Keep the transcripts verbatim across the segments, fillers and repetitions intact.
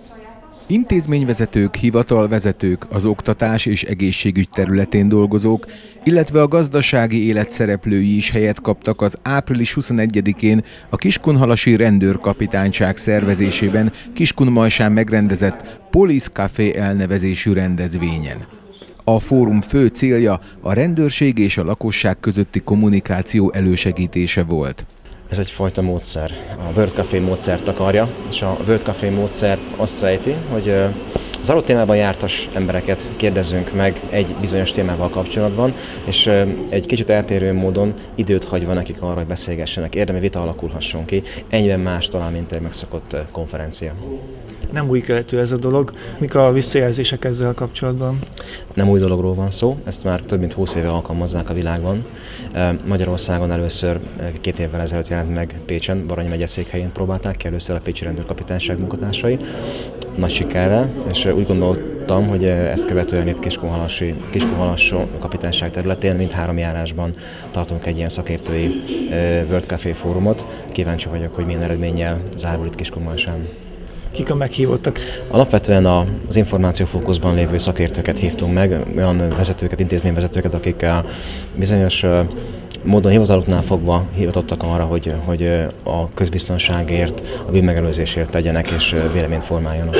Intézményvezetők, hivatalvezetők, az oktatás és egészségügy területén dolgozók, illetve a gazdasági élet szereplői is helyet kaptak az április huszonegyedikén a Kiskunhalasi rendőrkapitányság szervezésében Kiskunmalsán megrendezett Police Café elnevezésű rendezvényen. A fórum fő célja a rendőrség és a lakosság közötti kommunikáció elősegítése volt. Ez egyfajta módszer. A World Café módszert akarja, és a World Café módszer azt rejti, hogy az adott témában jártas embereket kérdezzünk meg egy bizonyos témával kapcsolatban, és egy kicsit eltérő módon időt hagyva nekik arra, hogy beszélgessenek, érdemi vita alakulhasson ki, ennyiben más talán, mint egy megszokott konferencia. Nem új keletű ez a dolog. Mik a visszajelzések ezzel kapcsolatban? Nem új dologról van szó, ezt már több mint húsz éve alkalmazzák a világban. Magyarországon először két évvel ezelőtt jelent meg Pécsen, Baranyi megyeszékhelyén próbálták ki először a pécsi rendőrkapitányság munkatársai. Nagy sikerrel, és úgy gondoltam, hogy ezt követően itt Kiskunhalasi, Kiskunhalas kapitányság területén mindhárom járásban tartunk egy ilyen szakértői World Café fórumot. Kíváncsi vagyok, hogy milyen eredménnyel zárul itt Kiskunmalsán. Kik a meghívottak? Alapvetően az információfókuszban lévő szakértőket hívtunk meg, olyan vezetőket, intézményvezetőket, akik bizonyos módon hivataluknál fogva hivatottak arra, hogy, hogy a közbiztonságért, a bűnmegelőzésért tegyenek és véleményt formáljanak.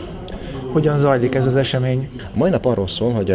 Hogyan zajlik ez az esemény? A mai nap arról szól, hogy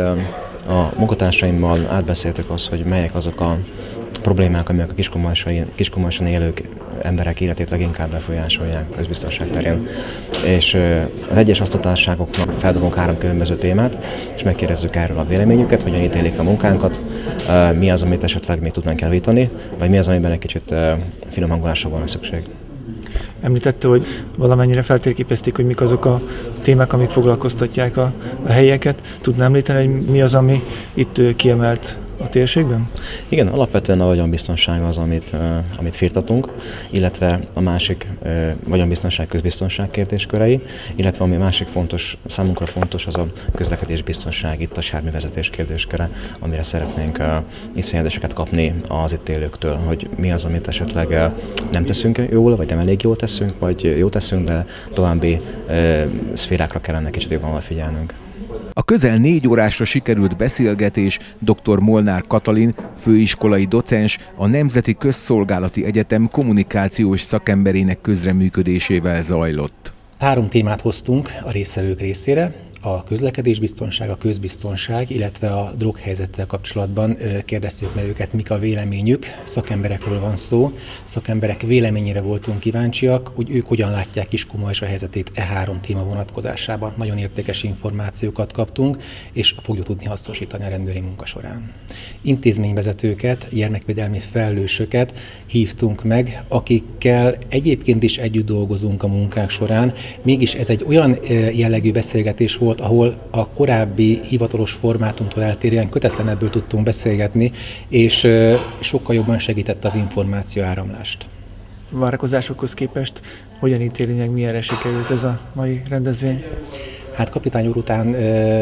a munkatársaimmal átbeszéltük azt, hogy melyek azok a problémák, amelyek a Kiskunmalson élők emberek életét leginkább befolyásolják közbiztonság terén. És az egyes osztálytárságoknak feldobunk három különböző témát, és megkérdezzük erről a véleményüket, hogyan ítélik a munkánkat, mi az, amit esetleg még tudnánk elvítani, vagy mi az, amiben egy kicsit finom hangolásra volna szükség. Említette, hogy valamennyire feltérképezték, hogy mik azok a témák, amik foglalkoztatják a, a helyeket. Tudná említeni, hogy mi az, ami itt kiemelt a térségben? Igen, alapvetően a vagyonbiztonság az, amit, uh, amit firtatunk, illetve a másik uh, vagyonbiztonság, közbiztonság kérdéskörei, illetve ami másik fontos, számunkra fontos, az a közlekedésbiztonság, itt a sárművezetés kérdésköre, amire szeretnénk uh, visszajelzéseket kapni az itt élőktől, hogy mi az, amit esetleg uh, nem teszünk jól, vagy nem elég jól teszünk, vagy jól teszünk, de további uh, szférákra kellene kicsit jobban figyelnünk. A közel négy órásra sikerült beszélgetés dr. Molnár Katalin, főiskolai docens, a Nemzeti Közszolgálati Egyetem kommunikációs szakemberének közreműködésével zajlott. Három témát hoztunk a résztvevők részére. A közlekedésbiztonság, a közbiztonság, illetve a droghelyzettel kapcsolatban kérdeztük meg őket, mik a véleményük. Szakemberekről van szó, szakemberek véleményére voltunk kíváncsiak, hogy ők hogyan látják Kiskunmalsa helyzetét e három téma vonatkozásában. Nagyon értékes információkat kaptunk, és fogjuk tudni hasznosítani a rendőri munka során. Intézményvezetőket, gyermekvédelmi felelősöket hívtunk meg, akikkel egyébként is együtt dolgozunk a munkák során, mégis ez egy olyan jellegű beszélgetés volt, ahol a korábbi hivatalos formátumtól eltérően kötetlenebből tudtunk beszélgetni, és sokkal jobban segített az információ áramlást. Várakozásokhoz képest hogyan ítéli meg, milyenre sikerült ez a mai rendezvény? Hát kapitány úr után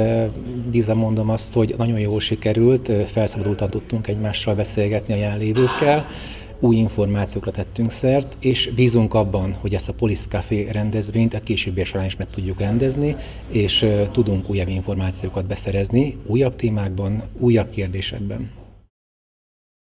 bízva mondom azt, hogy nagyon jól sikerült, felszabadultan tudtunk egymással beszélgetni a jelenlévőkkel, új információkra tettünk szert, és bízunk abban, hogy ezt a Police Café rendezvényt a későbbiek során is meg tudjuk rendezni, és tudunk újabb információkat beszerezni, újabb témákban, újabb kérdésekben.